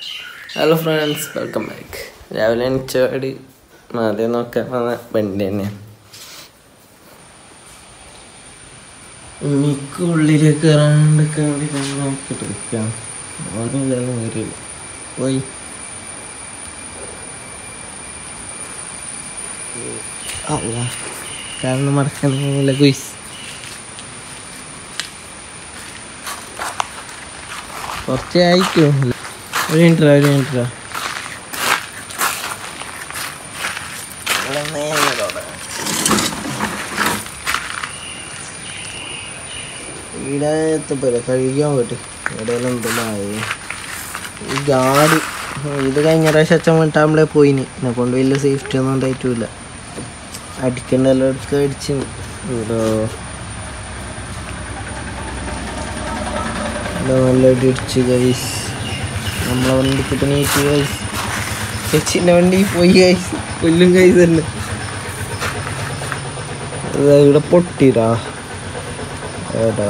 Hello friends, welcome back. രാവിലെ എണിച്ചപാട് ആദ്യം നോക്കാൻ വന്ന വണ്ടി തന്നെയാണ്. ഉള്ളിലേക്ക് കയറാണ്ടൊക്കെ വേണ്ടി നോക്കിട്ട് നിൽക്കാം. ഓർമ്മയില്ലാതെ വരില്ല പോയി. അല്ല കാരണം മറക്കുന്നില്ല കുയിസ്. കുറച്ചായിരിക്കും. ഒരു മിനിറ്റ് ഇവിടെ എത്തപ്പോലെ കഴിക്കാൻ പോയിട്ട് ഇവിടെയെല്ലാം എന്തെല്ലാം ഈ ഗാഡി ഇത് കഴിഞ്ഞ പ്രാവശ്യം അച്ഛൻ വേണ്ടിട്ട് നമ്മളെ പോയിന്. എന്നെ കൊണ്ട് വലിയ സേഫ്റ്റി ഒന്നും ഉണ്ടായിട്ടില്ല. അടിക്കണ്ടെല്ലാം എടുത്ത് അടിച്ച് ഇവിടെ നല്ല അടിച്ച് ഗൈസ്. നമ്മളെ വണ്ടിക്ക് നീറ്റ് ഗൈസ്. ചേച്ചിൻ്റെ വണ്ടി പോയി ഗൈസ്. കൊല്ലും ഗൈസ് തന്നെ. ഇവിടെ പൊട്ടിടാ ഏടാ.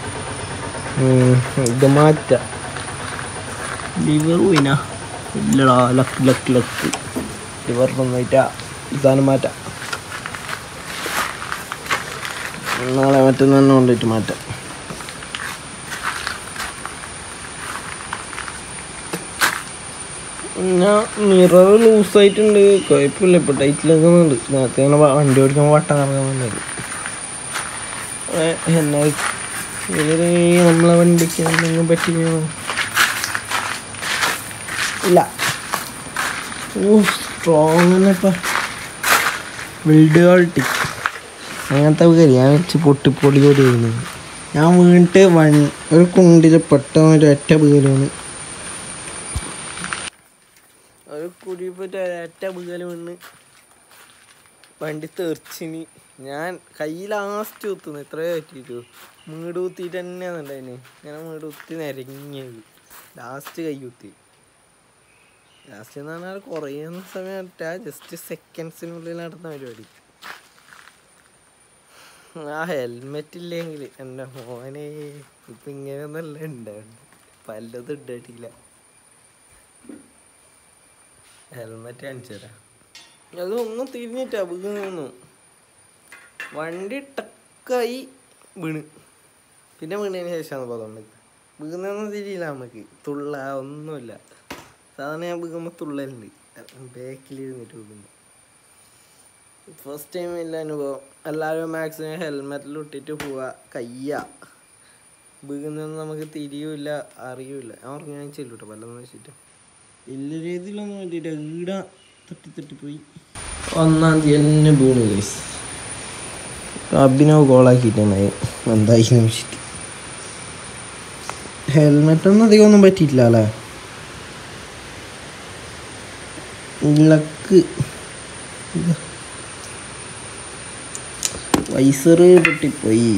ഇത് മാറ്റാം. ലിവർ പോയിനാ ഇല്ലടാ. ലക്ക് ലിവർ നന്നായിട്ടാ. സാധനം മാറ്റാം. നാളെ മറ്റൊന്നെ കൊണ്ടിട്ട് മാറ്റാം. ഞാൻ മിറർ ലൂസായിട്ടുണ്ട്. കുഴപ്പമില്ല, ഇപ്പോൾ ടൈറ്റിലാക്കുന്നുണ്ട്. നേരത്തെ ഇങ്ങനെ വണ്ടി ഓടിക്കുമ്പോൾ വട്ടം കറങ്ങാൻ വന്നത്. എന്നാ നമ്മളെ വണ്ടിക്ക് എന്തെങ്കിലും പറ്റിയോ ഇല്ല. സ്ട്രോങ് തന്നെ ഇപ്പം ബിൽഡ് ക്വാളിറ്റി അങ്ങനത്തെ കയറി ഞാൻ വെച്ച് പൊട്ടിപ്പൊടി ചെയ്യുന്നത്. ഞാൻ വീണിട്ട് ഒരു കുണ്ടിൽ പെട്ടെന്ന് ഒരൊറ്റ വീലാണ്. ഒരു കുടി പോയിട്ട് ഒരൊറ്റ വീല് വീണ് വണ്ടി തെറിച്ചിന്. ഞാൻ കൈ ലാസ്റ്റ് കുത്തുന്നു. ഇത്രയോ പറ്റിയിട്ടു. വീട് കുത്തിയിട്ട് തന്നെയാണെന്നുണ്ടായിന്. ഇങ്ങനെ വീട് കുത്തി നിരങ്ങിയത്. ലാസ്റ്റ് കൈ കുത്തി. ലാസ്റ്റ് എന്ന് പറഞ്ഞാൽ കുറേ സമയം ജസ്റ്റ് സെക്കൻഡ്സിനുള്ളിൽ നടന്ന പരിപാടി. ആ ഹെൽമെറ്റ് ഇല്ലെങ്കിൽ എൻ്റെ മോനെ ഇപ്പം ഇങ്ങനെയൊന്നല്ല ഉണ്ടാവും. പലതും ഉണ്ടായിട്ടില്ല. ഹെൽമെറ്റ് കാണിച്ചു തരാം. അതൊന്നും തിരിഞ്ഞിട്ടാ വീണു. വണ്ടി ടക്കായി വീണ്. പിന്നെ വീണതിന് ശേഷമാണ് പോകുന്നത്. വീണൊന്നും തിരിയില്ല നമുക്ക്. തുള്ള ഒന്നുമില്ല. സാധാരണ ഞാൻ വീഴുമ്പോൾ തുള്ളലുണ്ട്. ബാക്കിലിരുന്നിട്ട് വീഴുന്നു. ഫസ്റ്റ് ടൈം ഇല്ല അനുഭവം. എല്ലാവരും മാക്സിമം ഹെൽമെറ്റിൽ ഇട്ടിട്ട് പോവുക. വീഴുന്നൊന്നും നമുക്ക് തിരിയൂല, അറിയൂല. ഞാൻ ഉറങ്ങാൻ ചെല്ലൂട്ടോ പലതെന്ന് വെച്ചിട്ട്. എല്ലാ രീതിയിലൊന്നും വേണ്ടിയിട്ട് ഈട തട്ടിപ്പോയി. 1-ാം തീയതി തന്നെ വീണ് ഗൈസ്. അഭിനവ് കോളാക്കിയിട്ടുണ്ടായി എന്തായി വെച്ചിട്ട്. ഹെൽമെറ്റൊന്നും അധികം ഒന്നും പറ്റിയിട്ടില്ല അല്ലേ. ലക്ക് വൈസറ് പൊട്ടിപ്പോയി.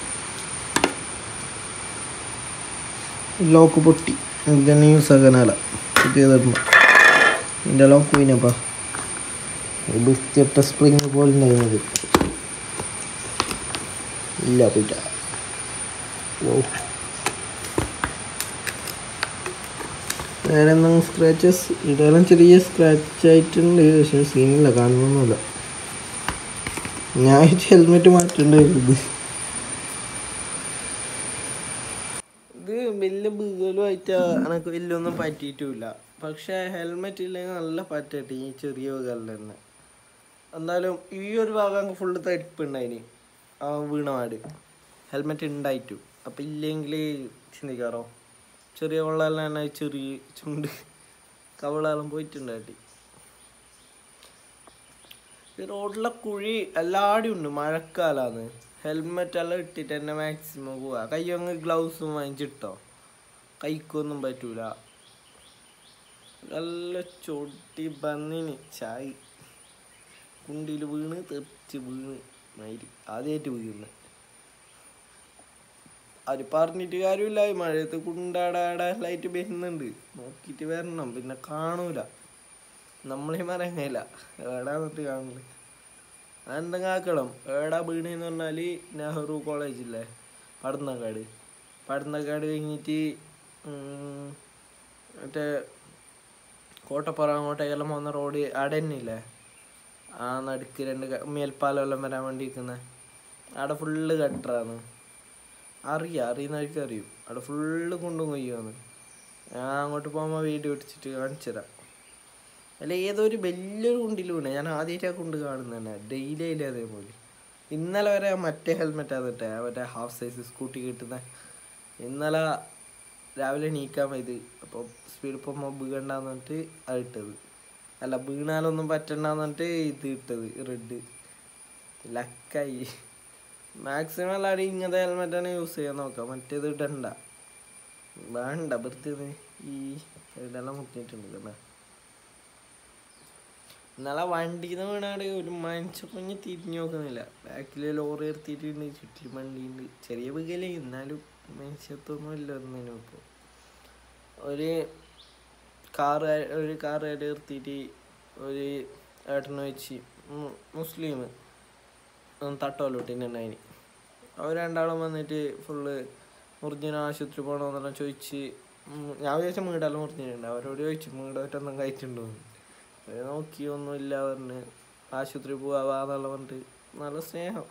ലോക്ക് പൊട്ടി. ഇതന്നെ യൂസ് ആക്കാനല്ല. പുതിയതായിരുന്നു. ഇതിൻ്റെ ലോക്ക് പോയിനപ്പാ. ബിസ്റ്റിട്ട സ്പ്രിങ് പോലെ ഉണ്ടായിരുന്നത് ഇല്ല, പോയിട്ട. വേറെ എന്തെങ്കിലും സ്ക്രാച്ചസ് ഇതെല്ലാം ചെറിയ സ്ക്രാച്ച് ആയിട്ടുണ്ട്. പക്ഷേ സീനില്ല, കാണുന്നൊന്നുമില്ല. ഞാൻ ഹെൽമെറ്റ് മാറ്റേണ്ടത്. ഇത് വലിയ ബീഗലുമായിട്ട് എനിക്ക് വലിയൊന്നും പറ്റിയിട്ടുമില്ല. പക്ഷേ ഹെൽമെറ്റ് ഇല്ലെങ്കിൽ നല്ല പറ്റട്ടെ ഈ ചെറിയ ബീഗലിൽ തന്നെ. എന്തായാലും ഈ ഒരു ഭാഗം ഫുള്ള് തരിപ്പുണ്ടായിന്. ആ വീണപാട് ഹെൽമെറ്റ് ഉണ്ടായിട്ടു. അപ്പം ഇല്ലെങ്കിൽ ചിന്തിക്കാറോ. ചെറിയ വെള്ളമെല്ലാം തന്നെ ചെറിയ ചുണ്ട് കവളെല്ലാം പോയിട്ടുണ്ടായിട്ട്. ഈ റോഡിലെ കുഴി എല്ലാവരും ഉണ്ട്. മഴക്കാലമാണ്. ഹെൽമെറ്റ് എല്ലാം ഇട്ടിട്ട് തന്നെ മാക്സിമം പോവുക. കയ്യൊന്ന് ഗ്ലൗസും വാങ്ങിച്ചിട്ടോ. കൈക്കൊന്നും പറ്റൂല. നല്ല ചൊട്ടി ബന്നിന് ചായ് കുണ്ടിയിൽ വീണ് തെറിച്ച് വീണ് മയില് ആദ്യമായിട്ട് വീഴുന്നത്. അത് പറഞ്ഞിട്ട് കാര്യമില്ല. ഈ മഴയത്ത് കുണ്ടാടാടായിട്ട് വരുന്നുണ്ട്. നോക്കിയിട്ട് വരണം. പിന്നെ കാണൂല. നമ്മളീ പറയാനില്ല. ഏടാ എന്നിട്ട് കാണില്ല. അതെന്തെങ്കിലും ആക്കണം. ഏടാ വീണെന്ന് പറഞ്ഞാൽ നെഹ്റു കോളേജില്ലേ, പടന്നക്കാട് കഴിഞ്ഞിട്ട് മറ്റേ കോട്ടപ്പുറം അങ്ങോട്ടേക്കെല്ലാം പോകുന്ന റോഡ് അവിടെ തന്നെ ഇല്ലേ, ആ നടുക്ക് രണ്ട് മേൽപ്പാലമെല്ലാം വരാൻ വേണ്ടി നിൽക്കുന്നത്, അവിടെ ഫുള്ള് ഗട്ടറാണ്. അറിയുന്നവർക്ക് അറിയും, അവിടെ ഫുള്ള് കുണ്ടും കൊയ്യുമാണ്. ഞാൻ അങ്ങോട്ട് പോകുമ്പോൾ വീഡിയോ പിടിച്ചിട്ട് കാണിച്ചു തരാം. അല്ല ഏതൊരു വലിയൊരു കുണ്ടിലൂടെ ഞാൻ ആദ്യമായിട്ടാണ് കുണ്ട് കാണുന്നത് തന്നെ, ഡെയിലി ആയില്ലേ അതേപോലെ. ഇന്നലെ വരെ മറ്റേ ഹെൽമെറ്റാണ് ഇട്ടേ, മറ്റേ ഹാഫ് സൈസ് സ്കൂട്ടി കിട്ടുന്ന. ഇന്നലെ രാവിലെ എണീക്കാൻ പോയത്, അപ്പോൾ സ്പീഡ് പോകുമ്പോൾ വീഴണ്ടെന്ന് പറഞ്ഞിട്ട് അത് ഇട്ടത്. അല്ല വീണാലൊന്നും പറ്റണ്ടെന്ന് പറഞ്ഞിട്ട് ഇത് ഇട്ടത് റെഡ്. ലക്കായി. മാക്സിമം എല്ലാവരും ഇങ്ങനത്തെ ഹെൽമെറ്റാണ് യൂസ് ചെയ്യാൻ നോക്കാം, മറ്റേത് ഇടണ്ട, വേണ്ട വെറുതെ ഈ ഇതെല്ലാം മുട്ടിയിട്ടുണ്ട് കേട്ടോ. ഇന്നലെ വണ്ടിയിൽ നിന്ന് വീണാട് ഒരു മനുഷ്യ കുഞ്ഞ് തിരിഞ്ഞു നോക്കുന്നില്ല, ബാക്കിൽ ലോറി എടുത്തിട്ടുണ്ട്, ചുറ്റിലും വണ്ടിയുണ്ട്, ചെറിയ വീകലേ എന്നാലും മനുഷ്യത്വമൊന്നും ഇല്ല ഒന്നിനും. ഇപ്പോൾ ഒരു കാറുകാർ നിർത്തിയിട്ട് ഒരു ഏട്ടനെ വെച്ച് മുസ്ലിം തട്ടോലോട്ടിട്ടുണ്ടായിന്. അവർ രണ്ടാളും വന്നിട്ട് ഫുള്ള് മുറിഞ്ഞിന് ആശുപത്രി പോകണമെന്നെല്ലാം ചോദിച്ച്. ഞാൻ വിചാരിച്ച വീടെല്ലാം മുറിഞ്ഞിട്ടുണ്ട്, അവരോട് ചോദിച്ചു വീടോറ്റൊന്നും കഴിച്ചിട്ടുണ്ടോ. അവർ നോക്കിയൊന്നുമില്ല പറഞ്ഞ് ആശുപത്രി പോവാന്നെല്ലാം പറഞ്ഞിട്ട്. നല്ല സ്നേഹം,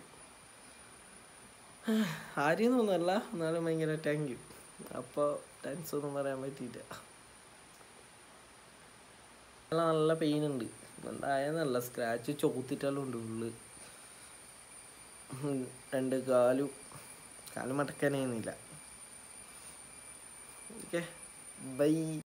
ആരെയും തോന്നല്ല, എന്നാലും ഭയങ്കര താങ്ക് യു. അപ്പോൾ ടെൻസൊന്നും പറയാൻ പറ്റിയില്ല. നല്ല പെയിനുണ്ട്, ഉണ്ടായെന്നല്ല, സ്ക്രാച്ച് ചോത്തിട്ടെല്ലാം ഉണ്ട് ഫുള്ള്. രണ്ട് കാലും മടക്കാനേന്നില്ല. Okay bye.